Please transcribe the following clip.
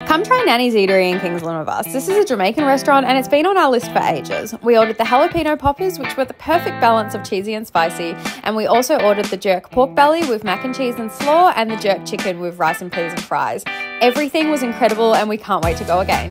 Come try Nanny's Eatery in Kingsland with us. This is a Jamaican restaurant and it's been on our list for ages. We ordered the jalapeno poppers, which were the perfect balance of cheesy and spicy, and we also ordered the jerk pork belly with mac and cheese and slaw and the jerk chicken with rice and peas and fries. Everything was incredible and we can't wait to go again.